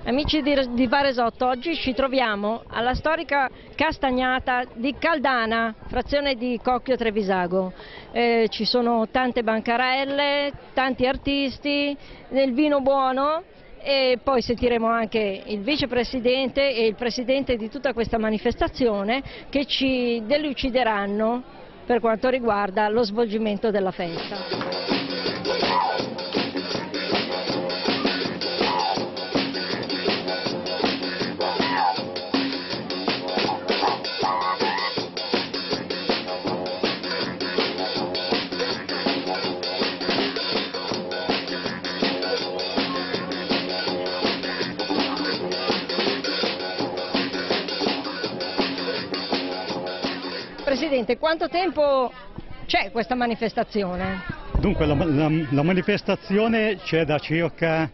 Amici di Varesotto, oggi ci troviamo alla storica Castagnata di Caldana, frazione di Cocchio Trevisago. Ci sono tante bancarelle, tanti artisti, del vino buono e poi sentiremo anche il vicepresidente e il presidente di tutta questa manifestazione che ci delucideranno per quanto riguarda lo svolgimento della festa. Presidente, quanto tempo c'è questa manifestazione? Dunque la manifestazione c'è da circa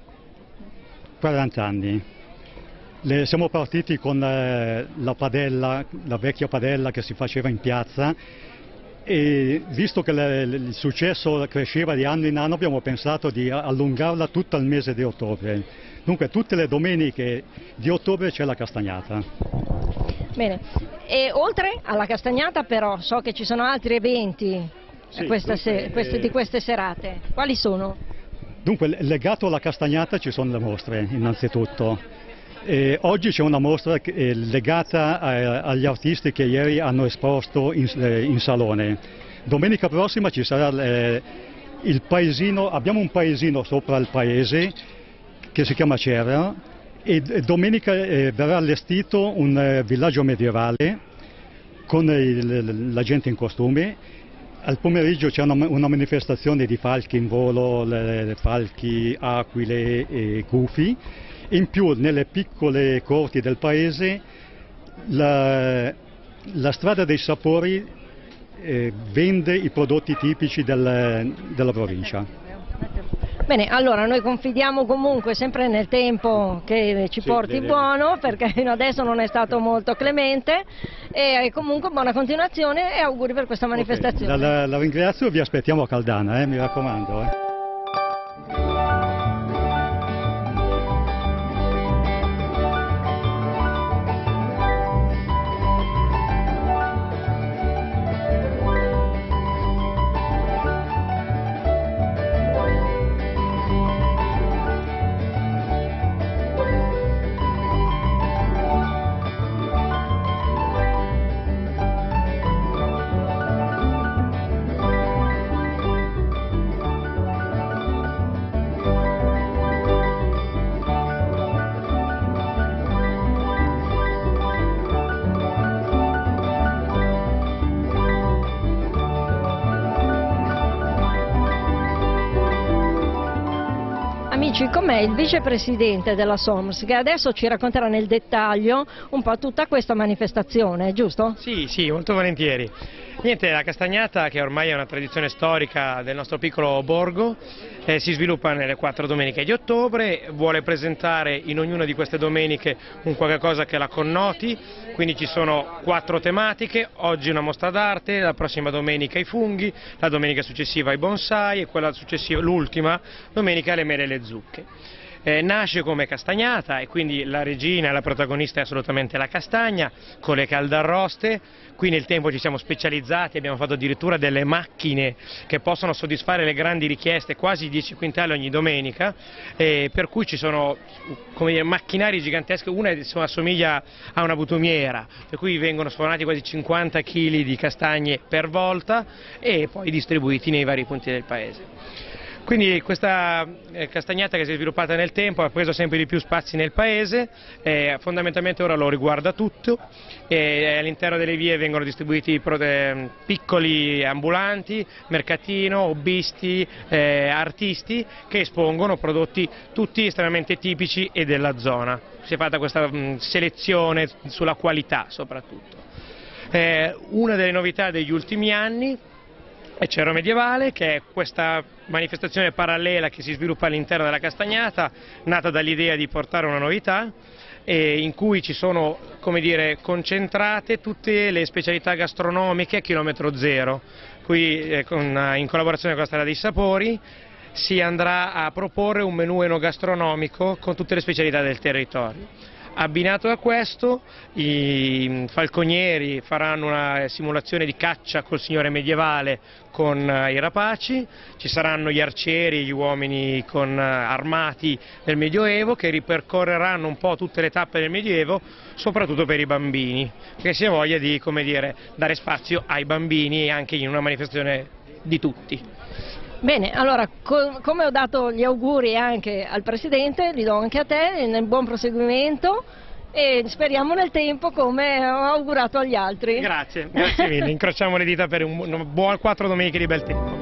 40 anni. Siamo partiti con la padella, la vecchia padella che si faceva in piazza, e visto che il successo cresceva di anno in anno abbiamo pensato di allungarla tutto il mese di ottobre. Dunque tutte le domeniche di ottobre c'è la Castagnata. Bene, e oltre alla Castagnata però so che ci sono altri eventi di queste serate. Quali sono? Dunque, legato alla Castagnata ci sono le mostre innanzitutto. Oggi c'è una mostra legata agli artisti che ieri hanno esposto in salone. Domenica prossima ci sarà il paesino, abbiamo un paesino sopra il paese che si chiama Cerra, e domenica verrà allestito un villaggio medievale con la gente in costume. Al pomeriggio c'è una manifestazione di falchi in volo, falchi, aquile e gufi. In più nelle piccole corti del paese la strada dei sapori vende i prodotti tipici della provincia. Bene, allora noi confidiamo comunque sempre nel tempo che ci porti buono, perché fino adesso non è stato molto clemente, e comunque buona continuazione e auguri per questa manifestazione. Okay, la ringrazio e vi aspettiamo a Caldana, mi raccomando. Amici, com'è il vicepresidente della SOMS che adesso ci racconterà nel dettaglio un po' tutta questa manifestazione, giusto? Sì, molto volentieri. Niente, la Castagnata, che ormai è una tradizione storica del nostro piccolo borgo, si sviluppa nelle 4 domeniche di ottobre, vuole presentare in ognuna di queste domeniche un qualche cosa che la connoti, quindi ci sono 4 tematiche: oggi una mostra d'arte, la prossima domenica i funghi, la domenica successiva i bonsai e quella successiva, l'ultima domenica, le mele e le zucche. Nasce come Castagnata e quindi la regina e la protagonista è assolutamente la castagna, con le caldarroste. Qui nel tempo ci siamo specializzati, abbiamo fatto addirittura delle macchine che possono soddisfare le grandi richieste, quasi 10 quintali ogni domenica, per cui ci sono, come dire, macchinari giganteschi. Una assomiglia a una butumiera, per cui vengono sfornati quasi 50 kg di castagne per volta e poi distribuiti nei vari punti del paese. Quindi questa Castagnata, che si è sviluppata nel tempo, ha preso sempre di più spazi nel paese, fondamentalmente ora lo riguarda tutto, e all'interno delle vie vengono distribuiti piccoli ambulanti, mercatino, hobbisti, artisti che espongono prodotti tutti estremamente tipici e della zona. Si è fatta questa selezione sulla qualità soprattutto. Una delle novità degli ultimi anni è Cerro Medievale, che è questa manifestazione parallela che si sviluppa all'interno della Castagnata, nata dall'idea di portare una novità, in cui ci sono, come dire, concentrate tutte le specialità gastronomiche a chilometro zero, qui in collaborazione con la Strada dei Sapori, si andrà a proporre un menù enogastronomico con tutte le specialità del territorio. Abbinato a questo, i falconieri faranno una simulazione di caccia col signore medievale con i rapaci, ci saranno gli arcieri, gli uomini armati del Medioevo che ripercorreranno un po' tutte le tappe del Medioevo, soprattutto per i bambini, perché si ha voglia di, come dire, dare spazio ai bambini anche in una manifestazione di tutti. Bene, allora come ho dato gli auguri anche al Presidente, li do anche a te, nel buon proseguimento e speriamo nel tempo come ho augurato agli altri. Grazie mille, incrociamo le dita per un buon 4 domeniche di bel tempo.